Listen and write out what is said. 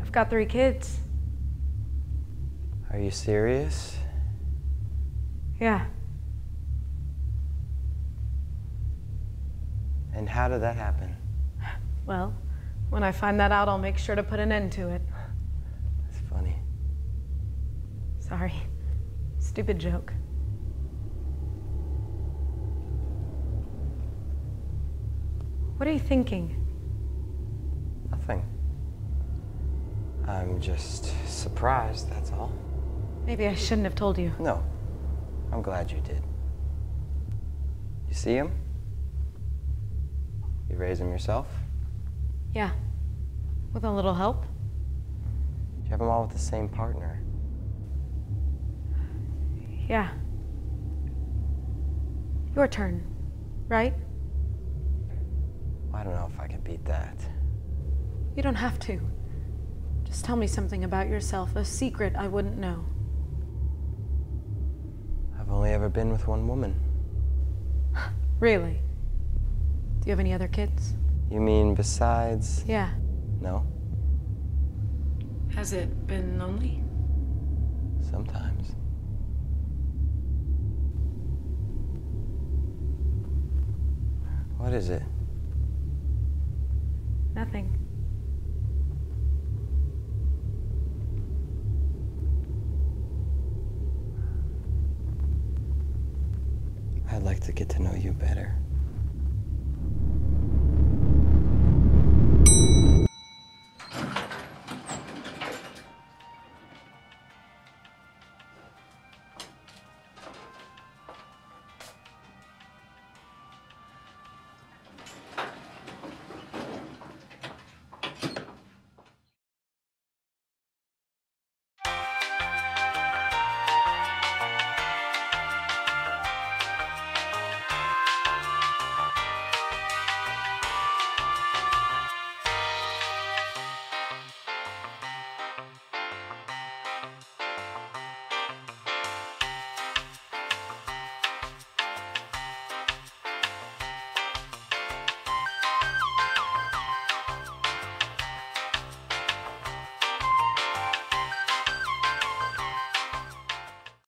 I've got 3 kids. Are you serious? Yeah. And how did that happen? Well, when I find that out, I'll make sure to put an end to it. That's funny. Sorry. Stupid joke. What are you thinking? Nothing. I'm just surprised, that's all. Maybe I shouldn't have told you. No. I'm glad you did. You see him? You raise him yourself? Yeah. With a little help. You have them all with the same partner. Yeah. Your turn, right? I don't know if I can beat that. You don't have to. Just tell me something about yourself, a secret I wouldn't know. I've only ever been with one woman. Really? Do you have any other kids? You mean besides? Yeah. No. Has it been lonely? Sometimes. What is it? Nothing. I'd like to get to know you better.